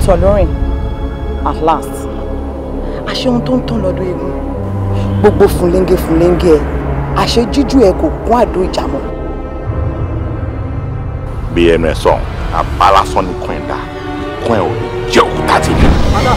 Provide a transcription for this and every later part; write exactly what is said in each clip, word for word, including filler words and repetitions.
ọ̀tọ̀ lórin at last àṣẹ ohun tó ń tán lọ́dún eégún gbogbo fúnlẹ́ńgẹ́ fúnlẹ́ńgẹ́ ẹ̀ àṣẹ jíjú ẹ̀ kò kún àdó ìjà mọ́. bí ẹnu ẹ sọ àbálásán ní kún ẹ dá kún ẹ ò ní jẹ òkúta tì mí.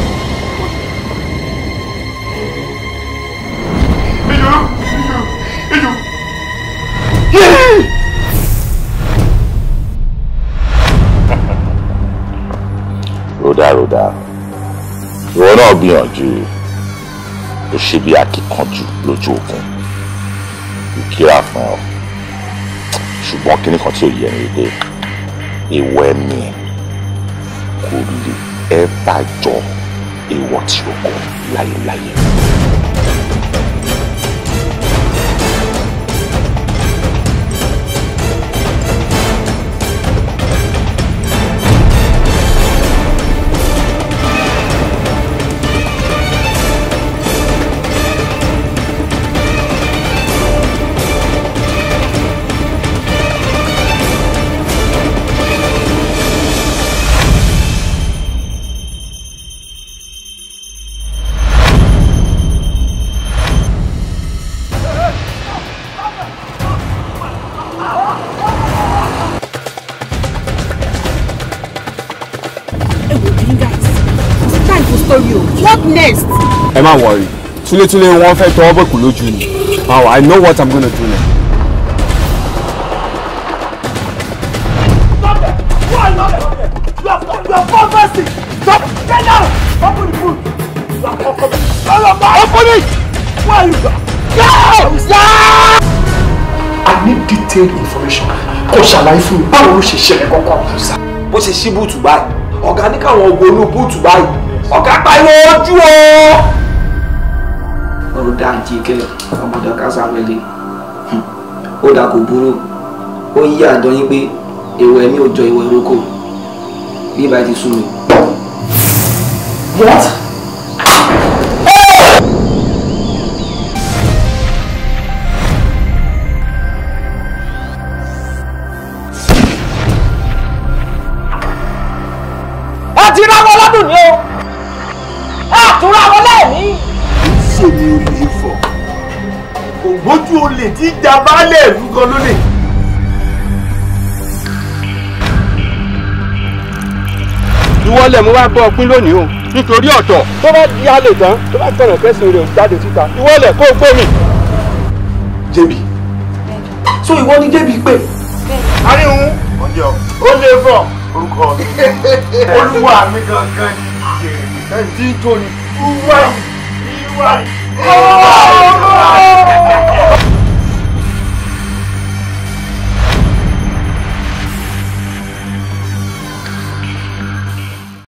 Ròdà ròdà ìwọ náà gbìyànjú ó ṣe bí akíkanjú lójú ogun ìkíra fún ọ ṣùgbọ́n kíní kan tí ò yẹ ní ilé ìwọ ẹ̀mí kò lè ẹ bá jọ ìwọ tí ó kọ láyéláyé. What next? Ẹ má worry. Túlé túlé wọ́n fẹ́ tọwọ́ bọ̀kù lójú ni. Now I know what I'm gonna do now. Stop it! Why not? You are you are pharmacy. Stop! Get down! Open the food. You are open. Open it! Why you go? Go! I need detailed information. Kò ṣàlàyé fún mi báwo ló ṣe ṣẹlẹ̀ kọ́kọ́ àbúsá. Bó ṣe ṣí búùtù báyìí, ọ̀gá ní káwọn ọgbọ́n olú búùtù báyìí. Ọ̀gá pariwo ojú o. Ọ̀rọ̀ dáńtì kẹlẹ̀ ọmọdé kásá wẹlé ó dà kò burú ó yí àdán pé èèwọ̀ ẹ̀mí ò jọ ìwọ̀ ìrókò bí ibà ti sún mi. What? ẹ ti rán wọn lọ́dún ni o. Àtúrà wọlé mi. Ṣé ni o lè fọ̀? Ògbójú olè tí ìjà baálẹ̀ ìlú kan lónìí. Ìwọ́lẹ̀ mo wá bọ́ ọpín lónìí o nítorí ọ̀tọ̀ tó bá di alẹ́ tán tó bá tọ̀nà kẹ́sìn rẹ̀ jáde síta ìwọ́lẹ̀ kó o gbé mi. Jébì. So ìwọ ni Jébì pé. Àríhun ọjọ́ ó lè fọ̀ orúkọ mi. Olúwa mi gangan ni. Ẹ̀dí tó ní. Ìwà ìwà ìwà.